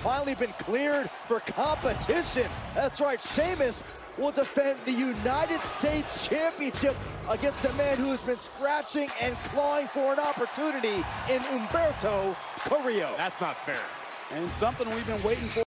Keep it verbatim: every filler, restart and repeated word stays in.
finally been cleared for competition. That's right, Sheamus will defend the United States Championship against a man who has been scratching and clawing for an opportunity in Humberto, Carrillo. That's not fair. And something we've been waiting for.